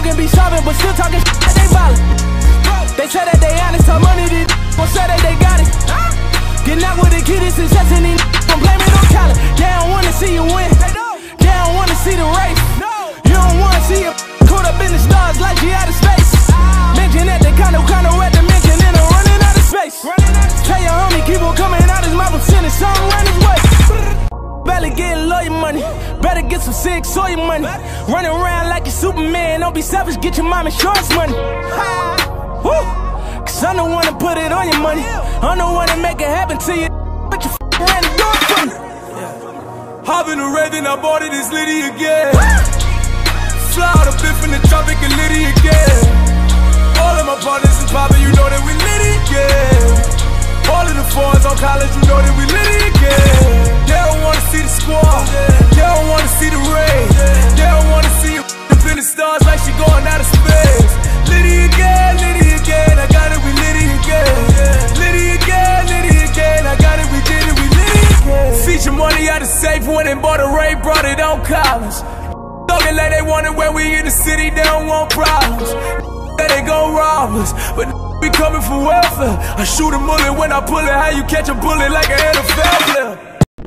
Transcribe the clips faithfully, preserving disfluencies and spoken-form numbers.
Talking be solving, but still talking shit that they ballin'. They say that they honest, how money these gon' say that they got it. Getting out with the kid is success and these gon' blame it on talent. They don't wanna see you win, they don't wanna see the race. You don't wanna see you caught up in the stars like you out of space. Mention that they kinda kinda at the mention and I'm running out of space. Tell your homie keep on coming out his mouth and sending song around his way. Better get lawyer money, better get some sick soy money. Running around like you Superman, don't be selfish, get your mom insurance money. Woo! Cause I'm the one to put it on your money. I'm the one to make it happen to you. But you f***ing ran the door for me. Hop in the red, then I bought it, it's Liddy again. Fly out a bit from the tropic and Liddy again. All of my partners is poppin', you know that we Liddy again. All of the fours on college, you know that we Liddy again. They don't wanna see the squad, they don't wanna see the rain. They don't wanna see you up in the stars like she going out of space. Liddy again, Liddy again, I got it, we Liddy again. Liddy again, Liddy again, I got it, we did it, we Liddy again. Feature money out of safe, went and bought a Ray, brought it on college. Talking like they want it when we in the city, they don't want problems. That they gon' rob us, but we coming for welfare. I shoot a bullet when I pull it, how you catch a bullet like an N F L player?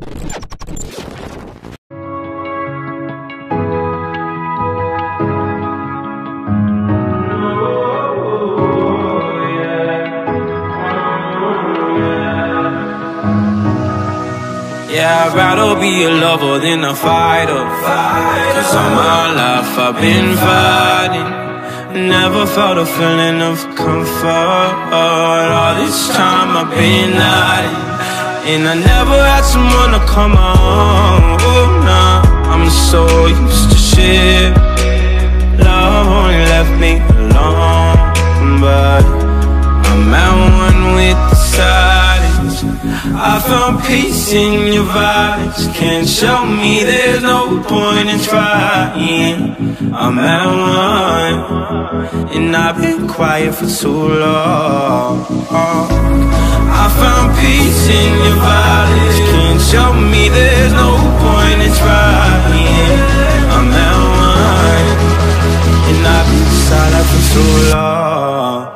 Yeah, I'd rather be a lover than a fighter. Cause all my life I've been fighting. Never felt a feeling of comfort. All this time I've been hiding, and I never had someone to come on. Oh, nah, I'm so used to shit. Love only left me alone, but I'm at one with the silence. I found peace in your vibes. Can't show me there's no point in trying. I'm at one, and I've been quiet for too long. I found peace in your vibes. Can't show me there's no point in trying. I'm at one, and I've been silent for too long.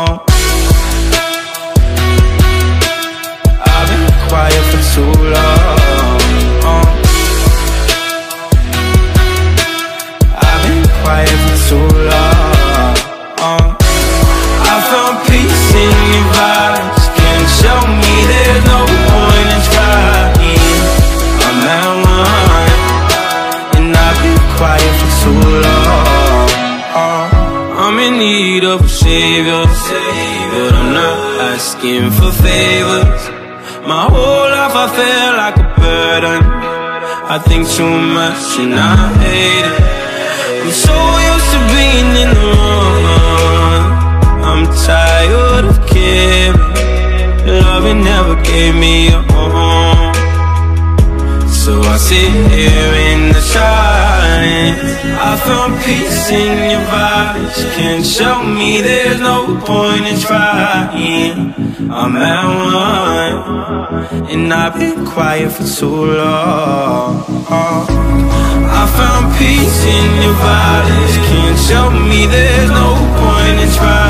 Quiet for too long. uh. I've been quiet for too long. uh. I found peace in your vibes. Can't show me there's no point in trying. I'm at one, and I've been quiet for too long. uh. I'm in need of a savior, but I'm not asking for favors. My whole life I feel like a burden. I think too much and I hate it. I'm so used to being in the wrong. I'm tired of caring. Loving never gave me a home. So I sit here in the silence. I found peace in your vibes. Can't show me there's no point in trying. I'm at one, and I've been quiet for too long. I found peace in your vibes. Can't show me there's no point in trying.